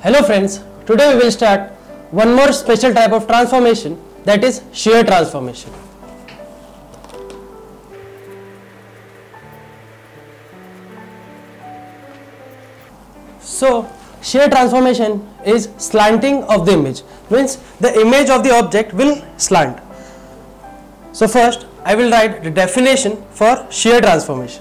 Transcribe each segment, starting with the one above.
Hello friends, today we will start one more special type of transformation, that is shear transformation. So shear transformation is slanting of the image, means the image of the object will slant. So first I will write the definition for shear transformation.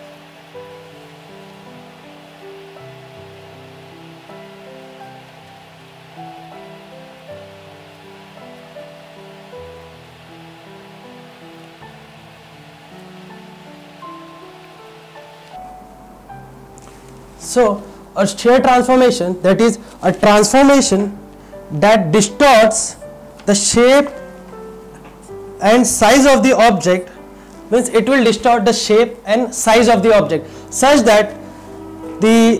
So a shear transformation, that is a transformation that distorts the shape and size of the object, means it will distort the shape and size of the object such that the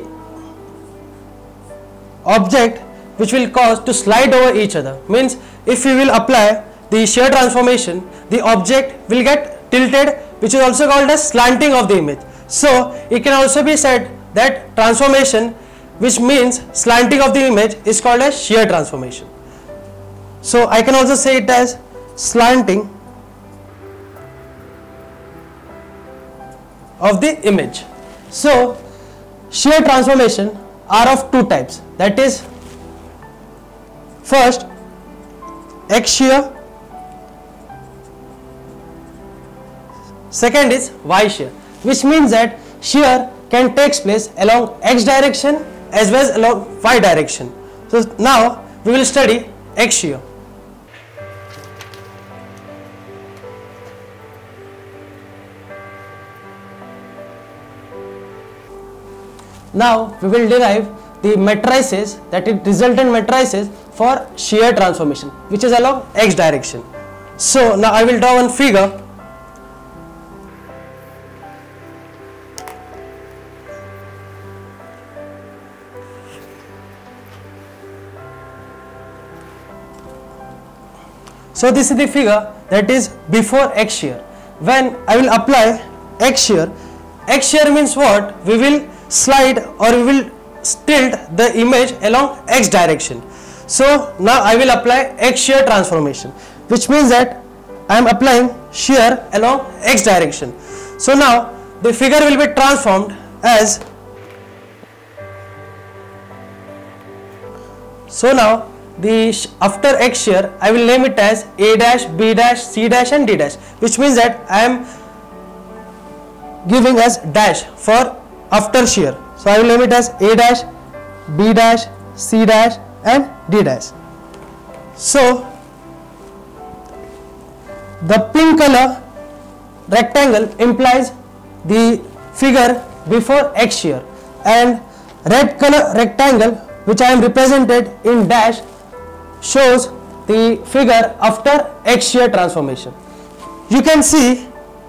object which will cause to slide over each other, means if we will apply the shear transformation, the object will get tilted, which is also called as slanting of the image. So it can also be said that transformation which means slanting of the image is called as shear transformation. So I can also say it as slanting of the image. So shear transformation are of two types, that is first X shear, second is Y shear, which means that shear can take place along X direction as well as along Y direction. So now we will study X shear. Now we will derive the matrices, that is resultant matrices for shear transformation, which is along X direction. So now I will draw one figure. So this is the figure that is before X shear. When I will apply X shear means what? We will slide or we will tilt the image along X direction. So now I will apply X shear transformation, which means that I am applying shear along X direction. So now the figure will be transformed as, so now after X shear I will name it as A dash, B dash, C dash and D dash, which means that I am giving as dash for after shear. So I will name it as A dash, B dash, C dash and D dash. So the pink color rectangle implies the figure before X shear, and red color rectangle, which I am represented in dash, shows the figure after X shear transformation. You can see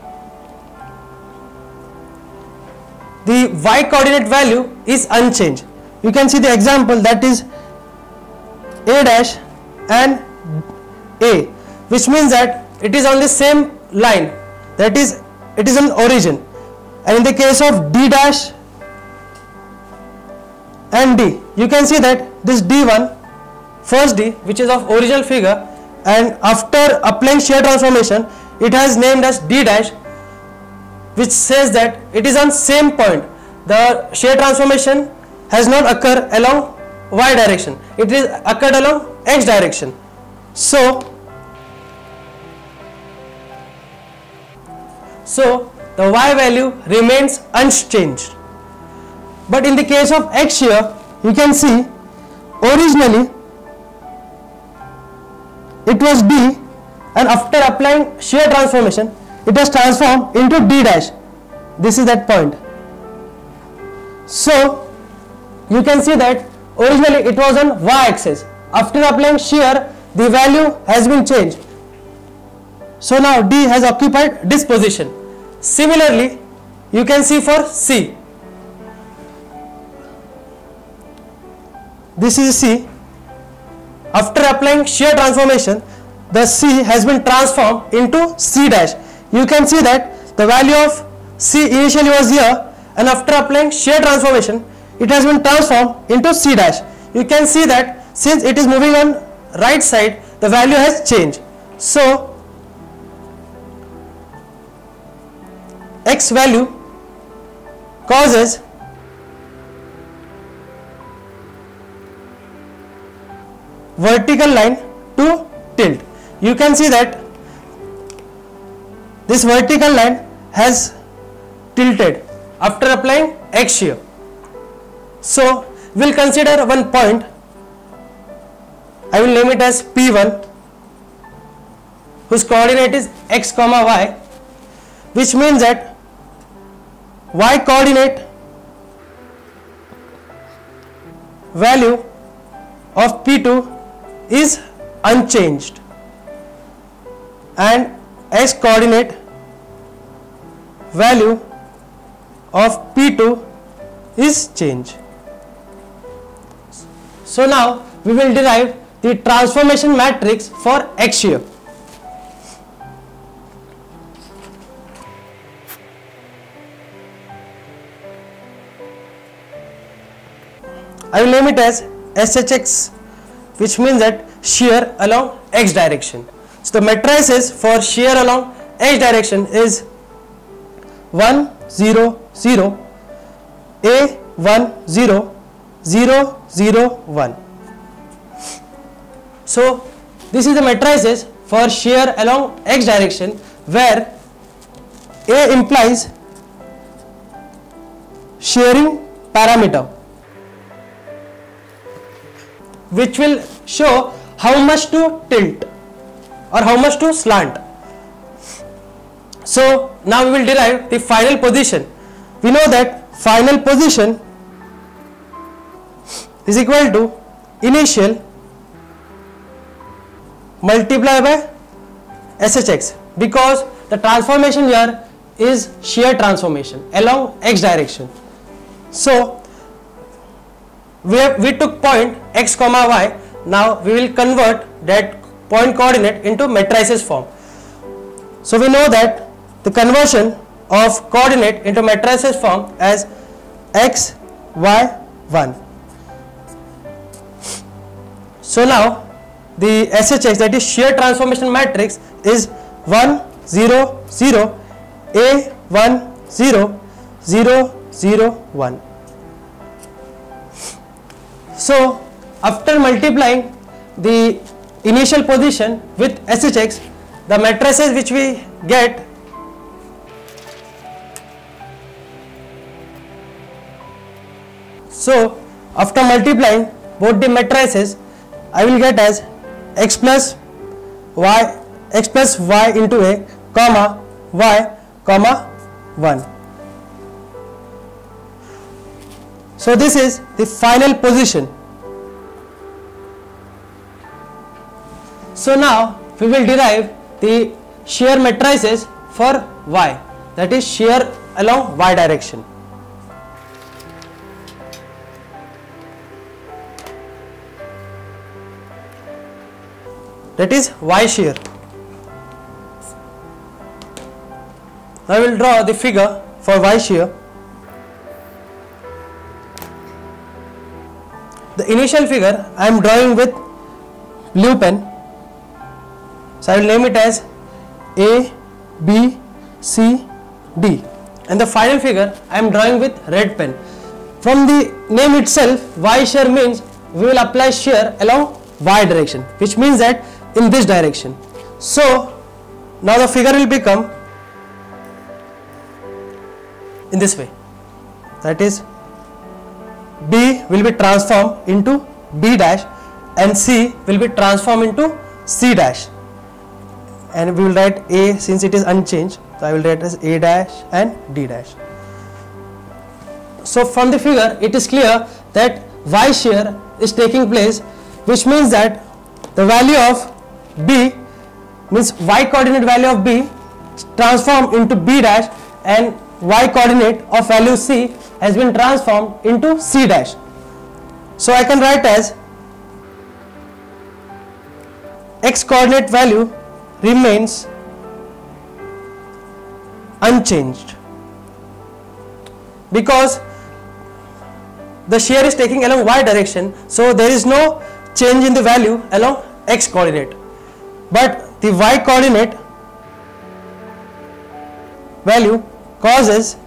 the Y coordinate value is unchanged. You can see the example, that is A dash and A, which means that it is on the same line, that is it is an origin. And in the case of D dash and D, you can see that this D1, first D, which is of original figure, and after applying shear transformation it has named as D dash, which says that it is on same point. The shear transformation has not occurred along Y direction, it is occurred along X direction. So the Y value remains unchanged. But in the case of X shear, you can see originally it was D, and after applying shear transformation it has transformed into D dash. This is that point. So you can see that originally it was on Y axis. After applying shear, the value has been changed. So now D has occupied this position. Similarly, you can see for C. This is C. After applying shear transformation, the C has been transformed into C dash. You can see that the value of C initially was here, and after applying shear transformation it has been transformed into C dash. you can see that since it is moving on right side, the value has changed. So x value causes vertical line to tilt. You can see that this vertical line has tilted after applying X shear. So we'll consider one point. I will name it as P1, whose coordinate is x comma y, which means that y coordinate value of P2 is unchanged and x coordinate value of P2 is changed. So now we will derive the transformation matrix for X shear. I will name it as SHX, which means that shear along X direction. So the matrices for shear along X direction is 1 0 0 A 1 0 0 0 1. So this is the matrices for shear along X direction, where A implies shearing parameter, which will show how much to tilt or how much to slant. So now we will derive the final position. We know that final position is equal to initial multiplied by SHX, because the transformation here is shear transformation along X direction. So we took point x comma y. Now we will convert that point coordinate into matrices form. So we know that the conversion of coordinate into matrices form as x y 1. So now the SHX, that is shear transformation matrix, is 1 0 0 A 1 0 0 0 1. So after multiplying the initial position with SHX, the matrices which we get so after multiplying both the matrices, I will get as x plus y into a comma y comma 1. So this is the final position. So now we will derive the shear matrices for y, that is shear along y direction. That is y shear. Now I will draw the figure for y shear. The initial figure I am drawing with blue pen. So I will name it as A, B, C, D, and the final figure I am drawing with red pen. From the name itself, y shear means we will apply shear along y direction, which means that in this direction. So now the figure will become in this way, that is B will be transformed into B dash and C will be transformed into C dash, and we will write A, since it is unchanged, so I will write as A dash and D dash. So from the figure it is clear that y shear is taking place, which means that the value of B, means y coordinate value of B, transformed into B dash, and y coordinate of value C has been transformed into C dash. So I can write as x coordinate value remains unchanged, because the shear is taking along y direction, so there is no change in the value along x coordinate, but the y coordinate value causes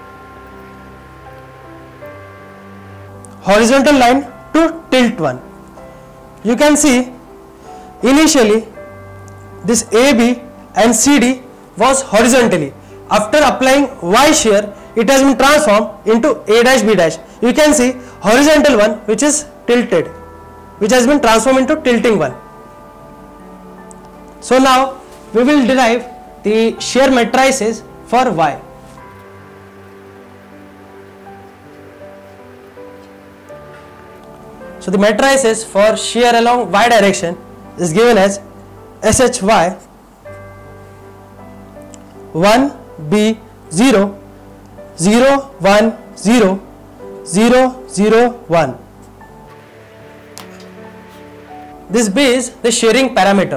horizontal line to tilt one. You can see initially this AB and CD was horizontally. After applying y shear, it has been transformed into A dash B dash. You can see horizontal one which is tilted, which has been transformed into tilting one. So now we will derive the shear matrices for y. So the matrices for shear along y direction is given as SHY 1 B 0 0 1 0 0 0 1. This B is the shearing parameter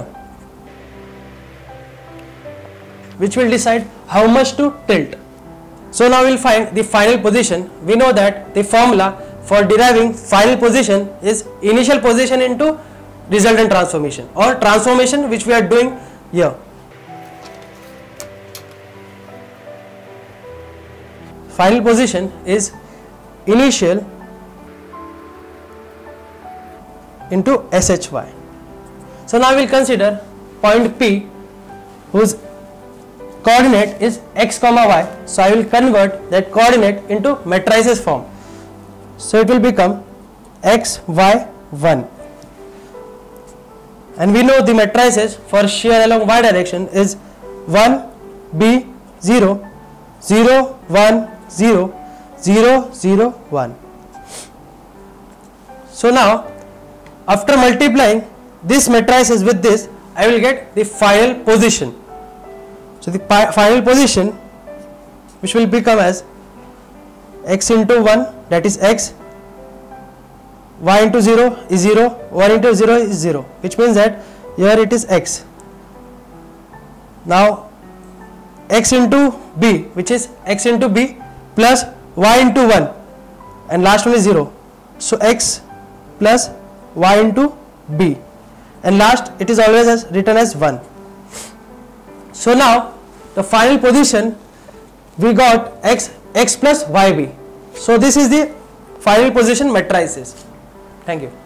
which will decide how much to tilt. So now we will find the final position. We know that the formula for deriving final position is initial position into resultant transformation, or transformation which we are doing here. Final position is initial into SHY. So now we will consider point P whose coordinate is x comma y. So I will convert that coordinate into matrices form. So it will become x y 1, and we know the matrices for shear along y direction is 1 B 0 0 1 0 0 0 1. So now after multiplying this matrices with this, I will get the final position. So the final position which will become as x into 1, that is x, y into 0 is 0, 1 into 0 is 0, which means that here it is x. Now x into b, which is x into b plus y into 1, and last one is 0. So x plus y into b, and last it is always as written as 1. So now the final position we got x plus yb. So this is the final position matrices. Thank you.